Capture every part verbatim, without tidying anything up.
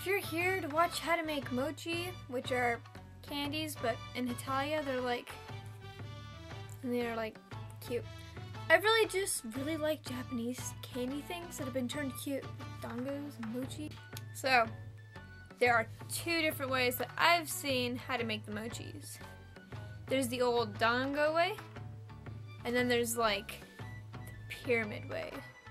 if you're here to watch how to make mochi, which are candies, but in Hetalia they're like, and they're like cute. I really just really like Japanese candy things that have been turned cute, dongos and mochi. So there are two different ways that I've seen how to make the mochis. There's the old dango way, and then there's like the pyramid way.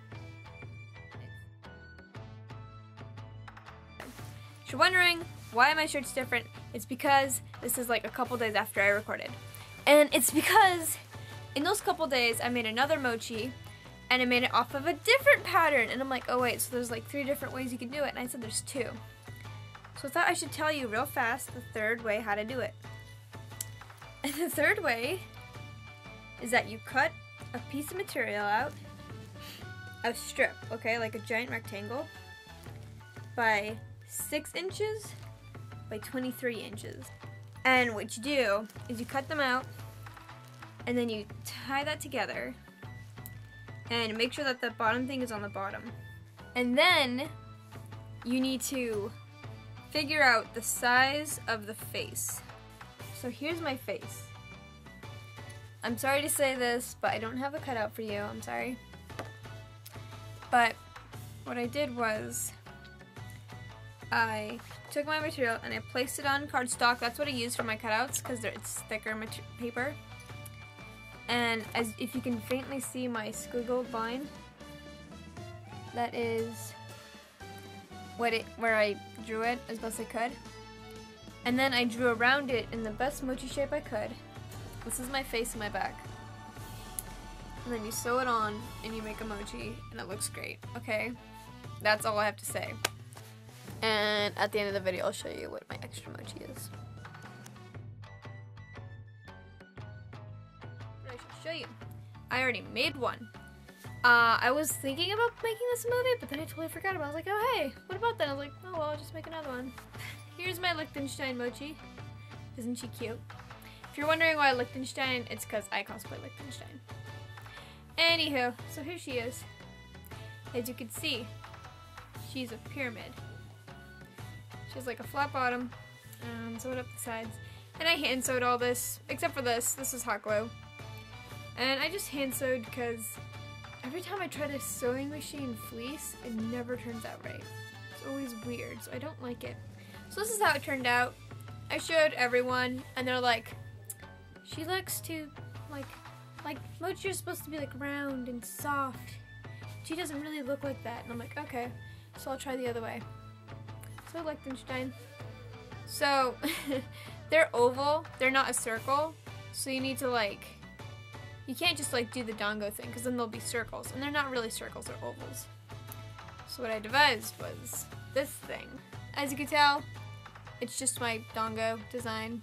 If you're wondering why my shirt's different, it's because this is like a couple days after I recorded. And it's because in those couple days I made another mochi and I made it off of a different pattern, and I'm like, oh wait, so there's like three different ways you can do it, and I said there's two. So I thought I should tell you real fast the third way how to do it. And the third way is that you cut a piece of material out, a strip, okay, like a giant rectangle, by six inches by twenty-three inches. And what you do is you cut them out, and then you tie that together, and make sure that the bottom thing is on the bottom. And then you need to figure out the size of the face. So here's my face. I'm sorry to say this, but I don't have a cutout for you. I'm sorry. But what I did was I took my material and I placed it on cardstock. That's what I use for my cutouts because it's thicker paper. And as if you can faintly see my squiggled line, that is what it where I drew it as best I could. And then I drew around it in the best mochi shape I could. This is my face and my back. And then you sew it on and you make a mochi and it looks great, okay? That's all I have to say. And at the end of the video I'll show you what my extra mochi is. What I should show you. I already made one. Uh, I was thinking about making this a movie, but then I totally forgot about it. I was like, oh hey, what about that? I was like, oh well, I'll just make another one. Here's my Liechtenstein mochi. Isn't she cute? If you're wondering why Liechtenstein, it's because I cosplay Liechtenstein. Anywho, so here she is. As you can see, she's a pyramid. She has like a flat bottom, and sewed up the sides. And I hand sewed all this, except for this. This is hot glue. And I just hand sewed because every time I try to sewing machine fleece, it never turns out right. It's always weird, so I don't like it. So this is how it turned out. I showed everyone, and they're like, she looks too, like, like, mochi is supposed to be like round and soft. She doesn't really look like that. And I'm like, okay, so I'll try the other way. So Liechtenstein. So, they're oval, they're not a circle, so you need to like, you can't just like do the dango thing, because then they'll be circles, and they're not really circles, they're ovals. So what I devised was this thing. As you can tell, it's just my dango design,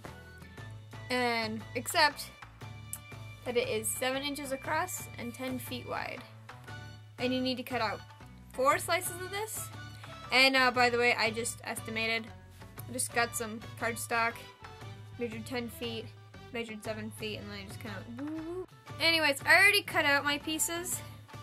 and except that it is seven inches across and ten feet wide. And you need to cut out four slices of this. And uh, by the way, I just estimated, I just got some cardstock, measured ten feet, measured seven feet, and then I just kind of woo. Anyways, I already cut out my pieces,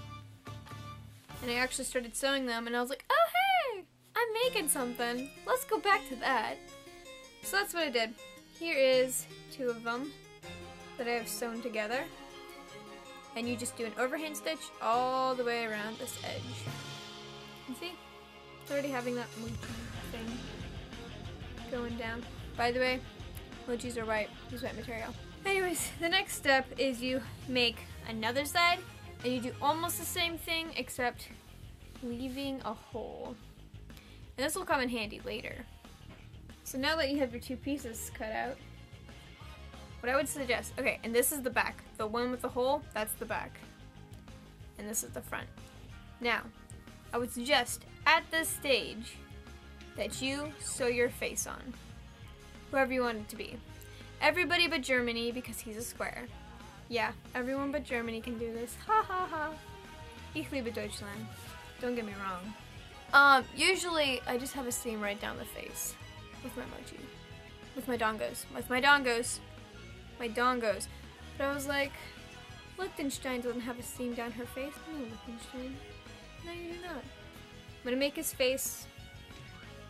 and I actually started sewing them, and I was like, oh hey, I'm making something. Let's go back to that. So that's what I did. Here is two of them that I have sewn together, and you just do an overhand stitch all the way around this edge. You see? It's already having that mochi thing going down. By the way, mochis are white. Use white material. Anyways, the next step is you make another side, and you do almost the same thing except leaving a hole. And this will come in handy later. So now that you have your two pieces cut out, what I would suggest, okay, and this is the back. The one with the hole, that's the back. And this is the front. Now, I would suggest at this stage that you sew your face on. Whoever you want it to be. Everybody but Germany, because he's a square. Yeah, everyone but Germany can do this. Ha ha ha. Ich liebe Deutschland. Don't get me wrong. Um, usually I just have a seam right down the face with my mochi. With my dongos. With my dongos. My dongos. But I was like, Liechtenstein doesn't have a seam down her face. No, Liechtenstein. No, you do not. I'm gonna make his face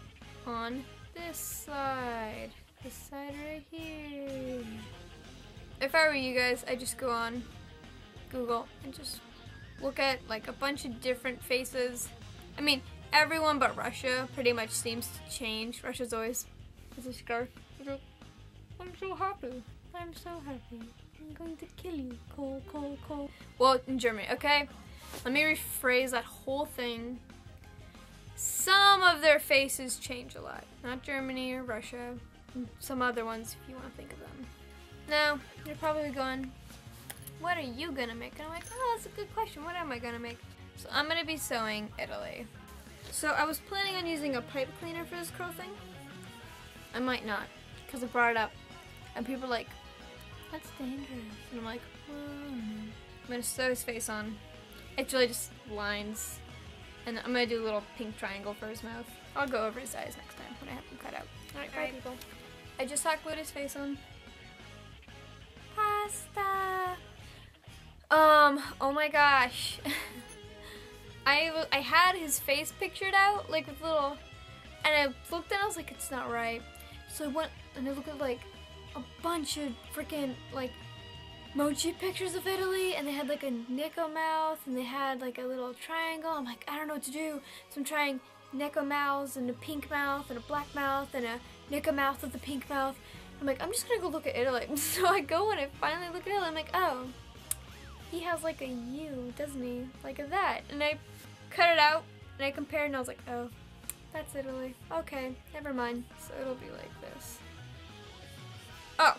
on this side. This side right here. If I were you guys, I'd just go on Google and just look at like a bunch of different faces. I mean, everyone but Russia pretty much seems to change. Russia's always with a scarf. I'm so happy. I'm so happy. I'm going to kill you. Cole, Cole, Cole. Well, in Germany, okay? Let me rephrase that whole thing. Some of their faces change a lot. Not Germany or Russia. Some other ones if you want to think of them. Now, you're probably going, what are you gonna make? And I'm like, oh, that's a good question. What am I gonna make? So I'm gonna be sewing Italy. So I was planning on using a pipe cleaner for this curl thing. I might not, because I brought it up. And people are like, that's dangerous. And I'm like, oh. I'm gonna sew his face on. It's really just lines. And I'm gonna do a little pink triangle for his mouth. I'll go over his eyes next time when I have them cut out. Alright, bye people. I just hot glued his face on. Pasta! Um, oh my gosh. I, I had his face pictured out, like with little, and I looked and I was like, it's not right. So I went and I looked at like a bunch of freaking like Mochi pictures of Italy, and they had like a Nico mouth, and they had like a little triangle. I'm like, I don't know what to do. So I'm trying Nico mouths and a pink mouth and a black mouth and a Nico mouth with a pink mouth. I'm like, I'm just gonna go look at Italy. So I go and I finally look at Italy. I'm like, oh, he has like a U, doesn't he? Like a that. And I cut it out and I compared and I was like, oh, that's Italy. Okay, never mind. So it'll be like this. Oh.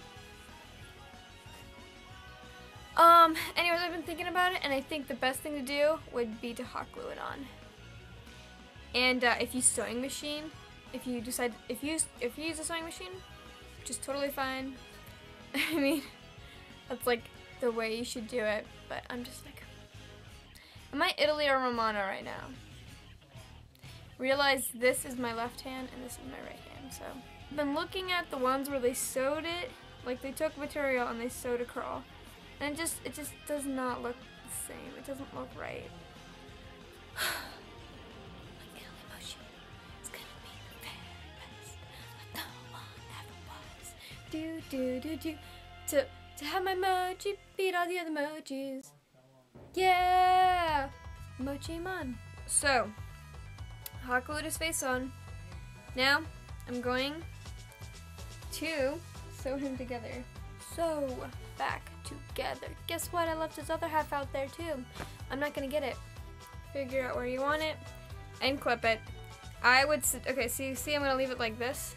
Um, anyways, I've been thinking about it, and I think the best thing to do would be to hot glue it on. And uh, if you use sewing machine, if you decide, if you use, if you use a sewing machine, which is totally fine. I mean, that's like the way you should do it. But I'm just like, am I Italy or Romana right now? Realize this is my left hand and this is my right hand. So I've been looking at the ones where they sewed it, like they took material and they sewed a curl. And it just, it just does not look the same. It doesn't look right. Like Italy Mochi, it's gonna be the very best, like no one ever was. Do do do do. To to have my Mochi beat all the other Mochis. Yeah, Mochi man. So, hot glued his face on. Now I'm going to sew him together. Sew back together. Guess what? I left his other half out there too. I'm not gonna get it. Figure out where you want it and clip it. I would, okay, see, see, I'm gonna leave it like this.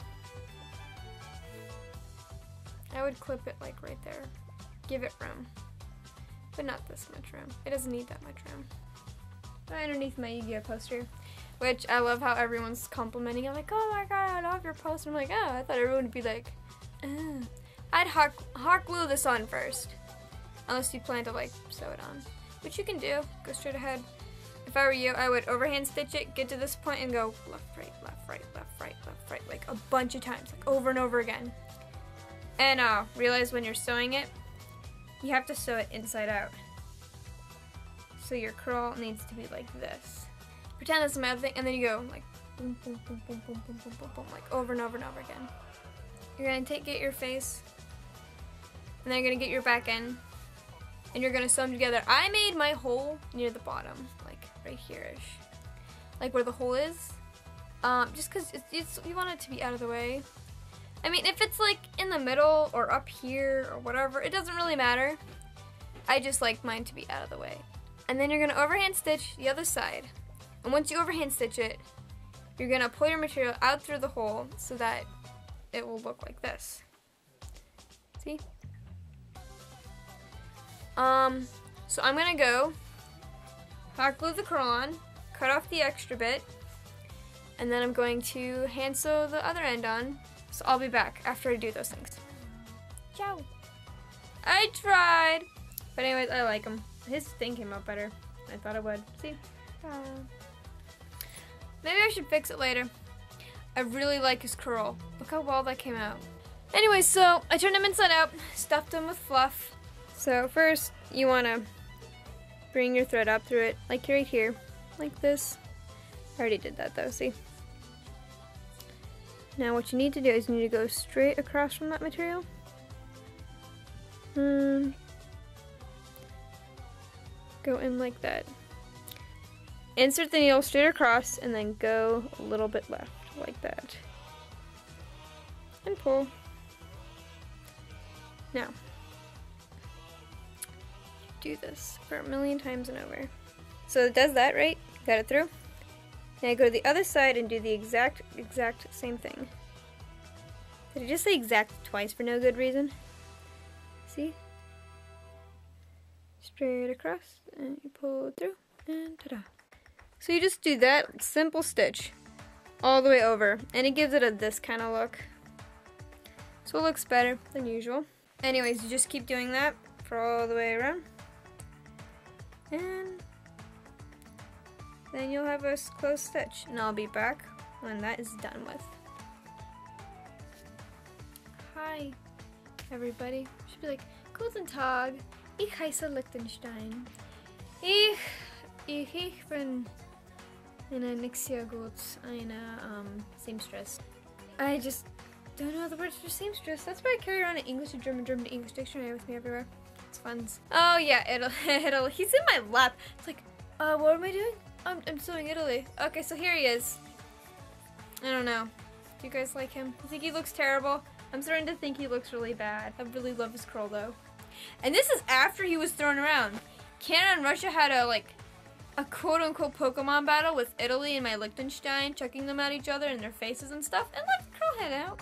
I would clip it like right there. Give it room, but not this much room. It doesn't need that much room. Right underneath my Yu-Gi-Oh poster, which I love how everyone's complimenting. I'm like, oh my god, I love your poster. I'm like, oh, I thought everyone would be like, oh. I'd hot, hot glue this on first, unless you plan to like sew it on, which you can do. Go straight ahead. If I were you, I would overhand stitch it, get to this point, and go left, right, left, right, left, right, left, right, like a bunch of times, like over and over again. And uh, realize when you're sewing it, you have to sew it inside out. So your curl needs to be like this. Pretend that's another thing, and then you go like boom, boom, boom, boom, boom, boom, boom, boom, boom, like over and over and over again. You're gonna take, get your face, and then you're gonna get your back end, and you're gonna sew them together. I made my hole near the bottom, like right here-ish, like where the hole is, um, just cause it's, it's, you want it to be out of the way. I mean, if it's like in the middle or up here or whatever, it doesn't really matter. I just like mine to be out of the way. And then you're gonna overhand stitch the other side, and once you overhand stitch it, you're gonna pull your material out through the hole so that it will look like this. See? Um, so I'm gonna go hot glue the curl on, cut off the extra bit, and then I'm going to hand sew the other end on. So I'll be back after I do those things. Ciao. I tried, but anyways, I like him. His thing came out better than I thought it would. See? Uh, maybe I should fix it later. I really like his curl. Look how well that came out. Anyway, so I turned him inside out, stuffed him with fluff. So first, you want to bring your thread up through it, like right here, like this. I already did that though, see? Now what you need to do is you need to go straight across from that material. Hmm. Go in like that. Insert the needle straight across and then go a little bit left, like that. And pull. Now, do this for a million times and over. So it does that, right? Got it through? Now go to the other side and do the exact, exact same thing. Did I just say exact twice for no good reason? See? Straight across, and you pull it through, and ta-da. So you just do that simple stitch all the way over, and it gives it a this kind of look. So it looks better than usual. Anyways, you just keep doing that for all the way around. And then you'll have a closed stitch, and I'll be back when that is done with. Hi, everybody. Should be like, Guten Tag, ich heiße Liechtenstein. Ich, ich, ich bin eine nicht sehr gut, eine um, seamstress. I just don't know the words for seamstress. That's why I carry around an English to German, German to English dictionary with me everywhere. It's fun. Oh yeah, it'll, it'll, he's in my lap. It's like, uh, what am I doing? I'm, I'm sewing Italy. Okay, so here he is. I don't know. Do you guys like him? I think he looks terrible. I'm starting to think he looks really bad. I really love his curl though. And this is after he was thrown around. Canada and Russia had a like a quote-unquote Pokemon battle with Italy and my Liechtenstein, chucking them at each other in their faces and stuff. And let the curl head out.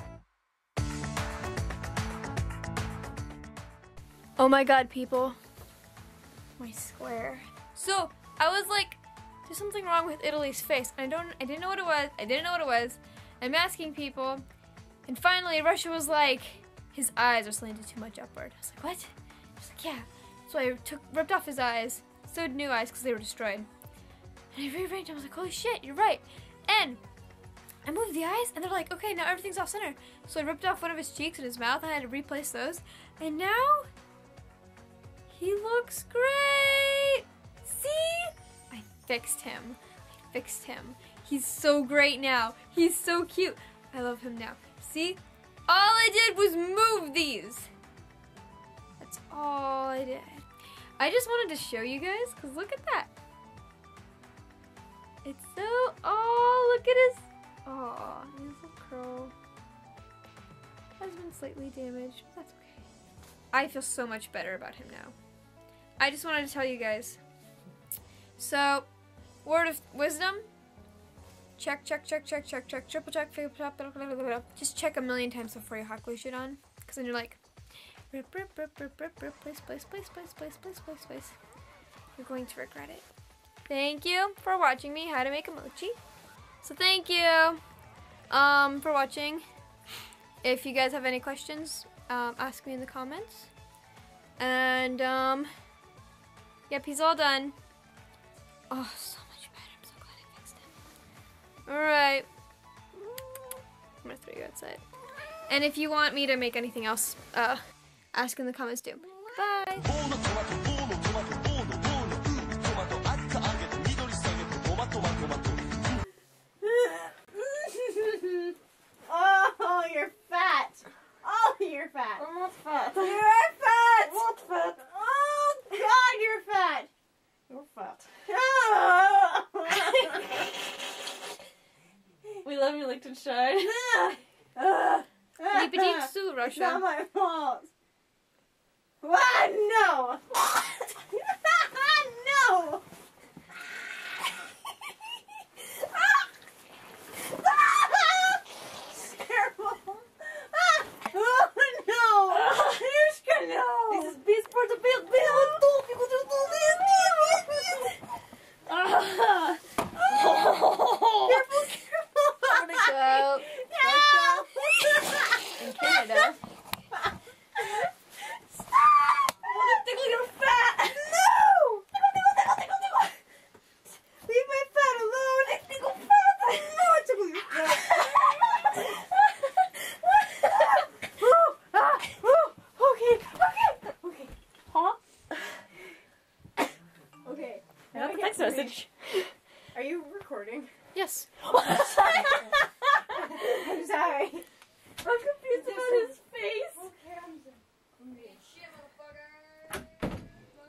Oh my god, people. My square. So I was like, there's something wrong with Italy's face. I don't I didn't know what it was. I didn't know what it was. I'm asking people. And finally Russia was like, his eyes are slanted too much upward. I was like, what? She's like, yeah. So I took ripped off his eyes, sewed new eyes because they were destroyed. And I rearranged. I was like, holy shit, you're right. And I moved the eyes, and they're like, okay, now everything's off center. So I ripped off one of his cheeks and his mouth. I had to replace those, and now he looks great. See? I fixed him. I fixed him. He's so great now. He's so cute. I love him now. See? All I did was move these. That's all I did. I just wanted to show you guys, because look at that. It's so, oh, look at his, oh, his little curl has been slightly damaged, but that's okay. I feel so much better about him now. I just wanted to tell you guys. So, word of wisdom. Check, check, check, check, check, check, triple check, triple check, blah, blah, blah, blah. Just check a million times before you hot glue shit on. Because then you're like, rip, rip, rip, rip, rip, rip, place, place, place, place, place, place, place, place. You're going to regret it. Thank you for watching me how to make a mochi. So thank you um, for watching. If you guys have any questions, um, ask me in the comments. And um, yep, he's all done. Oh, so much better. I'm so glad I fixed him. Alright. I'm gonna throw you outside. And if you want me to make anything else, uh, ask in the comments too. Bye! Oh, you're fat! Oh, you're fat! I'm not fat. You're fat! I'm not fat. Oh, God, you're fat! You're fat. Oh. We love you, Liechtenstein. Uh, Les petites sous, It's Russia. not my fault. What? No! No! Careful! Oh no! Mishka, no! This is best part of build, build, people do Ah. Careful, careful! I'm gonna go in Canada. Stop! Tickle, you're fat! No! Tickle, tickle, tickle, tickle, tickle! Leave my fat alone! I tickle fat! No, I tickle your fat! Oh, ah, oh, okay, okay, okay. Huh? Okay. I got the text message. Are you recording? Yes.